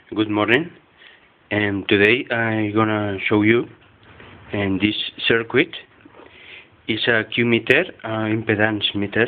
Good morning. Today I'm gonna show you this circuit is a Q meter, impedance meter,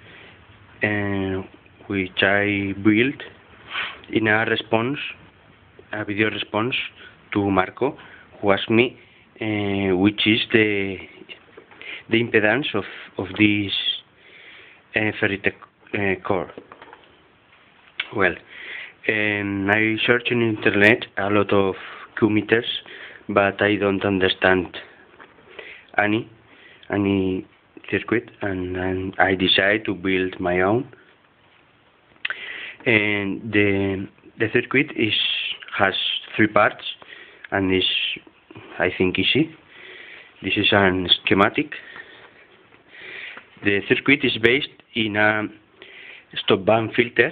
which I built in a video response to Marco, who asked me which is the impedance of this ferrite core. Well, I searched on internet a lot of Q meters, but I don't understand any circuit, and I decided to build my own. And the circuit has three parts, and is, I think, easy. This is an schematic. The circuit is based in a stop band filter.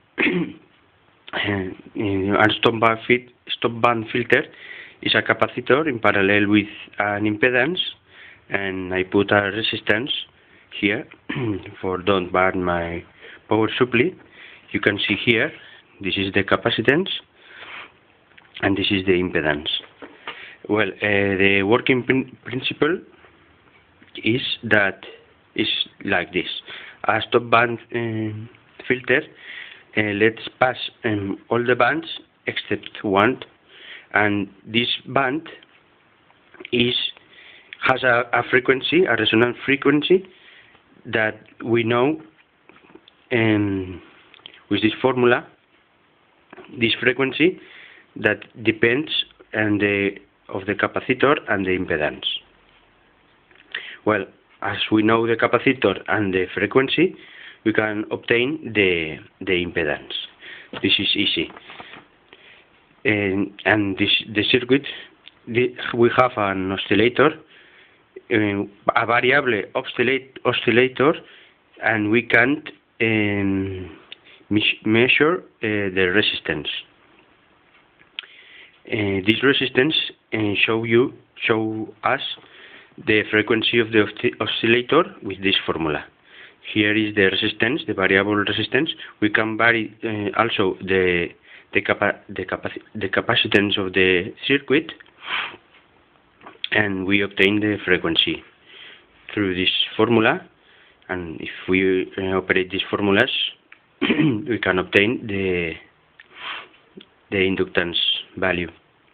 A stop band filter is a capacitor in parallel with an impedance, and I put a resistance here for don't burn my power supply. You can see here, this is the capacitance and this is the impedance. Well, the working principle is like this. A stop band filter let's pass all the bands except one, and this band has a frequency, a resonant frequency that we know with this formula. This frequency that depends on of the capacitor and the impedance. Well, as we know the capacitor and the frequency, we can obtain the impedance. This is easy. And the circuit, we have an oscillator, a variable oscillator, and we can measure the resistance. This resistance show us the frequency of the oscillator with this formula. Here is the resistance, the variable resistance. We can vary also the capacitance of the circuit, and we obtain the frequency through this formula. And if we operate these formulas, we can obtain the inductance value.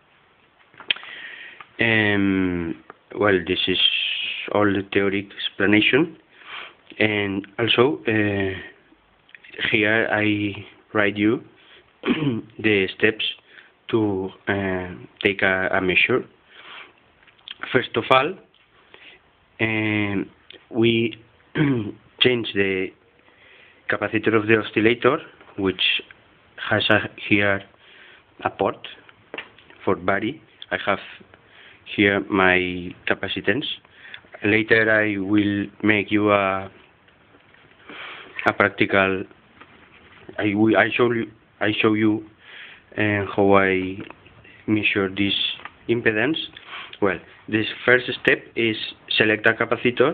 Well, this is all the theoretic explanation. And also, here I write you the steps to take a measure. First of all, we change the capacitor of the oscillator, which has here a port for vary. I have here my capacitance. Later I will make you a practical. I show you how I measure this impedance. Well, this first step is select a capacitor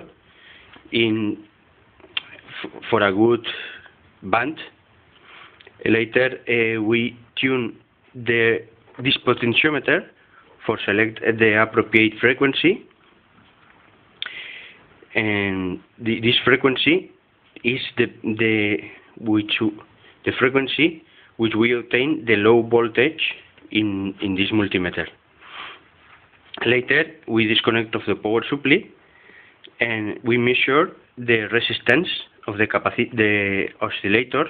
for a good band. Later we tune this potentiometer for select the appropriate frequency, and this frequency is the frequency which we obtain the low voltage in this multimeter. Later we disconnect of the power supply, and we measure the resistance of the oscillator,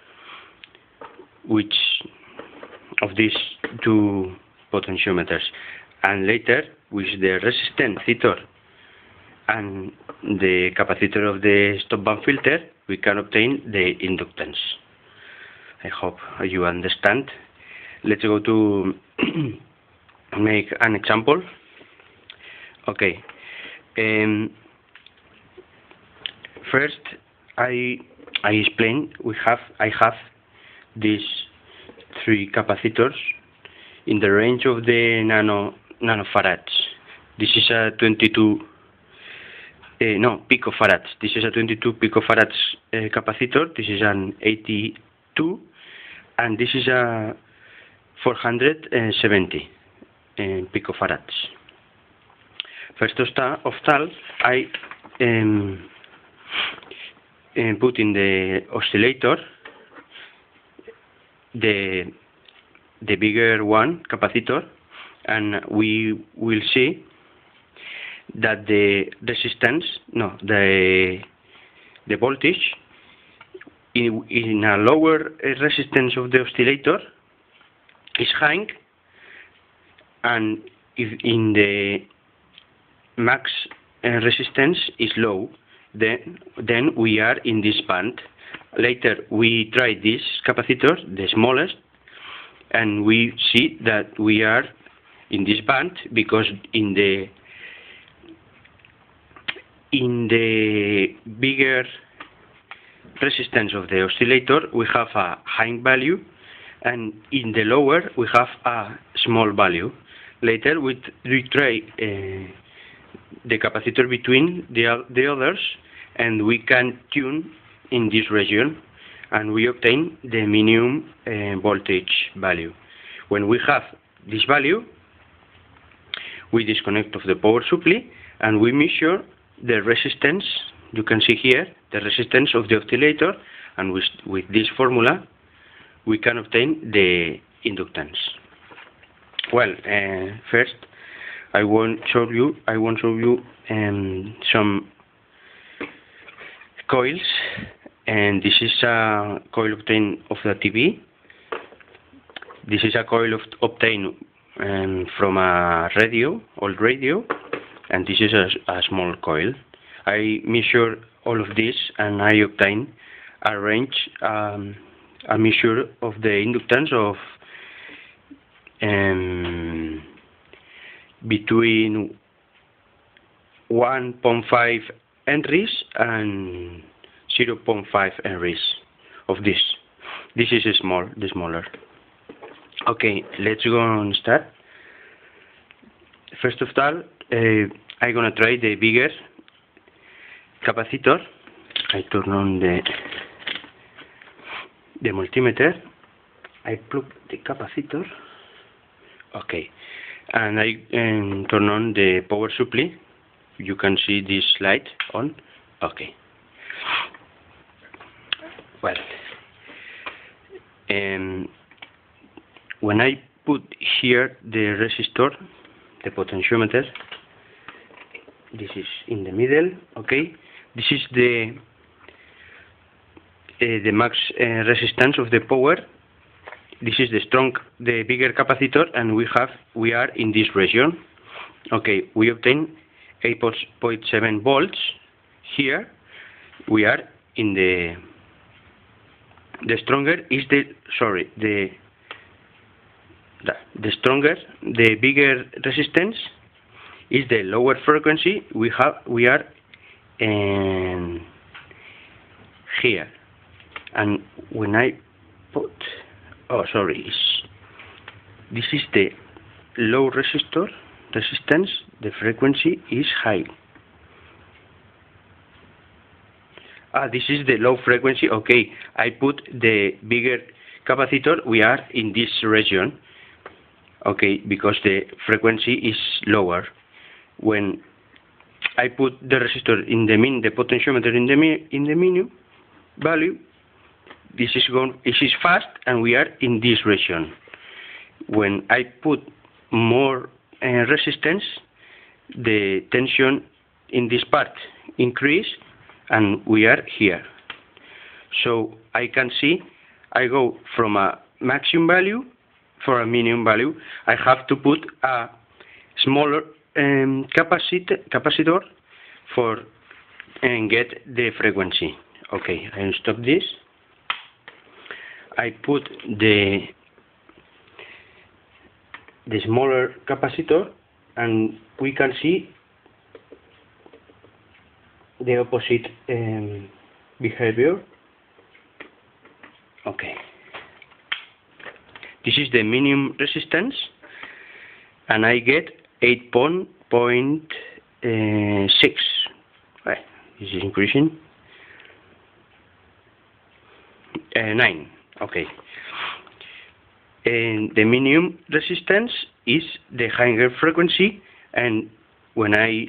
which of these two potentiometers, and later with the resistance and the capacitor of the stop band filter, we can obtain the inductance. I hope you understand. Let's go to make an example. Okay. First, I explain. I have these three capacitors in the range of the nanofarads. This is a 22 picofarads. This is a 22 picofarads capacitor. This is an 82, and this is a 470 picofarads. First of all, I put in the oscillator the bigger one, capacitor, and we will see that the voltage in a lower resistance of the oscillator is high, and if in the max resistance is low, then we are in this band. Later we try this capacitor, the smallest, and we see that we are in this band because in the bigger resistance of the oscillator we have a high value, and in the lower we have a small value. Later we try the capacitor between the others, and we can tune in this region, and we obtain the minimum voltage value. When we have this value, we disconnect of the power supply and we measure the resistance. You can see here the resistance of the oscillator, and with this formula we can obtain the inductance. Well, first I want to show you some coils, and this is a coil obtained of the TV. This is a coil obtained from a old radio, and this is a small coil. I measure all of this, and I obtain a range, a measure of the inductance of between 1.5 henries and 0.5 henries of this. This is the smaller. Okay, let's go and start. First of all, I'm gonna try the bigger capacitor. I turn on the multimeter. I plug the capacitor. Okay, and I turn on the power supply. You can see this light on. Okay. Well, when I put here the resistor, the potentiometer, this is in the middle. Okay, this is the max resistance of the power. This is the bigger capacitor, and we are in this region. Okay, we obtain 8.7 volts. Here we are in the stronger is the bigger resistance is the lower frequency. We are here, and when I put this is the low resistance, the frequency is high. This is the low frequency. Okay, I put the bigger capacitor. We are in this region. Okay, because the frequency is lower. When I put the resistor in the potentiometer in the minimum value, this is fast, and we are in this region. When I put more resistance, the tension in this part increase, and we are here. So I can see I go from a maximum value for a minimum value. I have to put a smaller capacitor for and get the frequency. Okay, I stop this. I put the smaller capacitor, and we can see the opposite behavior. Okay, this is the minimum resistance, and I get 8.6. Right, this is increasing. 9. Okay. and the minimum resistance is the higher frequency, and when I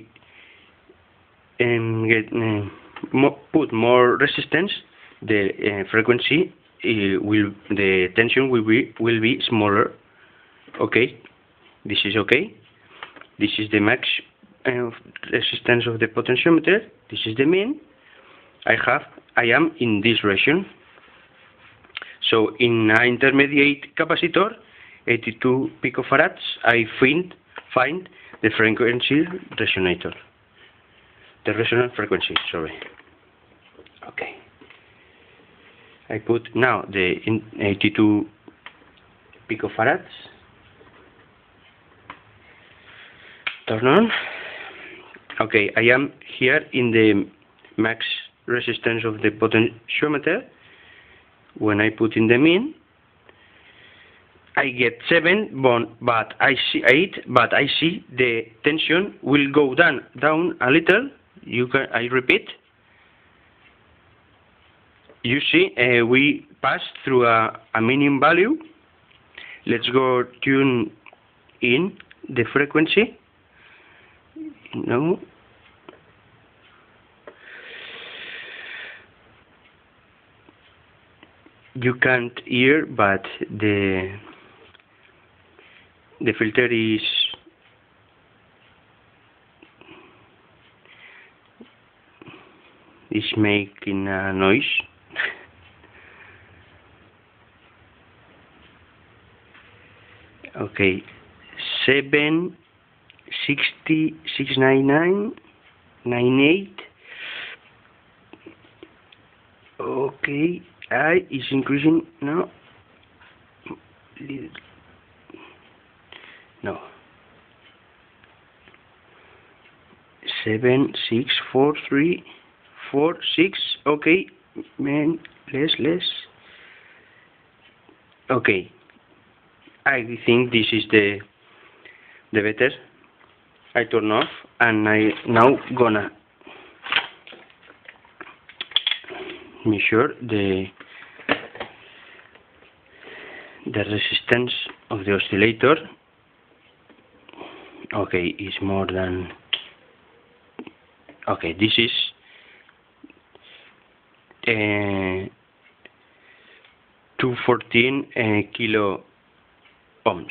put more resistance, the frequency the tension will be smaller. Okay, this is okay. This is the max resistance of the potentiometer. This is the mean. I am in this region. So in an intermediate capacitor, 82 picofarads, I find the frequency resonator. The resonant frequency, sorry. Okay. I put now the 82 picofarads. Turn on. Okay, I am here in the max resistance of the potentiometer. When I put in the mean, I get 7, but I see 8, but I see the tension will go down a little. I repeat. You see, we pass through a minimum value. Let's go tune in the frequency. No. You can't hear, but the filter is making a noise. Okay, 760 699 98. Okay, I is increasing now. No. 7 6 4 3 4 6. Okay, man, less. Okay, I think this is the better. I turn off, and I now gonna measure the resistance of the oscillator. Okay, is more than. Okay, this is 214 kilo ohms.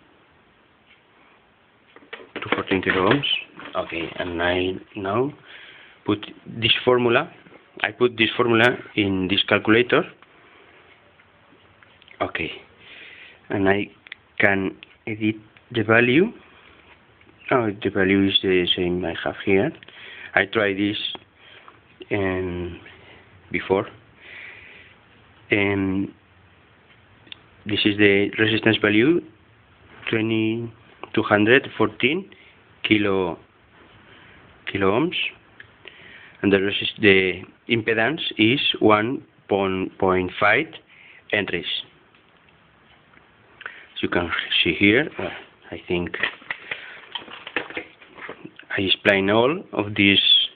214 kilo ohms. Okay, and I now put this formula. I put this formula in this calculator. Okay, and I can edit the value. Oh, the value is the same I have here. I tried this before, and this is the resistance value, 214 kilo ohms, and the impedance is 1.5 entries. As you can see here, I think I explain all of this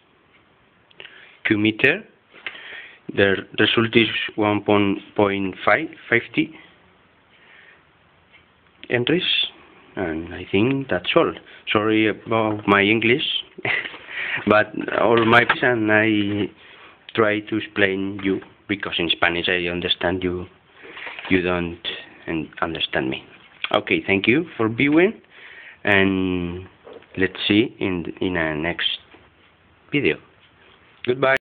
Q meter. The result is 1.50 entries, and I think that's all. Sorry about my English, but all my and I try to explain you, because in Spanish I understand you don't understand me. Okay, thank you for viewing, and let's see in a next video. Goodbye.